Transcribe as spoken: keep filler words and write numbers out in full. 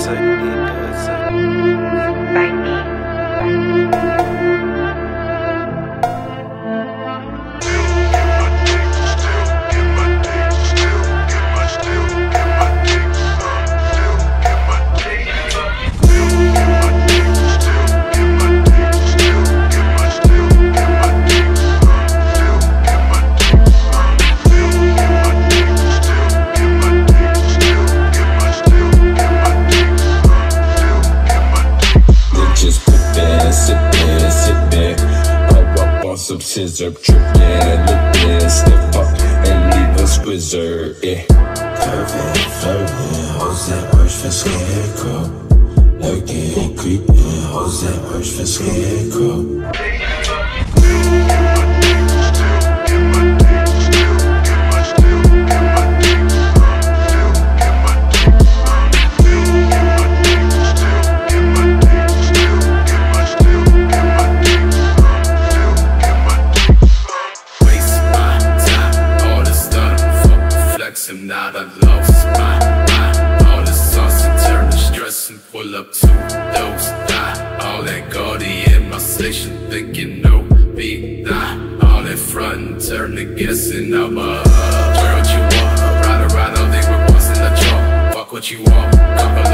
does it, that does it. ByMe. Some scissor, trip, yeah, look, yeah, step up and leave a squizzer, yeah. Curving, flirting, hoes that works for scarecrow. Lurking, creeping, hoes that works for scarecrow. I'm not a low spot. All the sauce and turn the stress and pull up to those die. All that gaudy in my station thinking no be that. All that front and turn to guessing I'm a girl what you want. Ride around all they were once in the jaw. Fuck what you want. Couple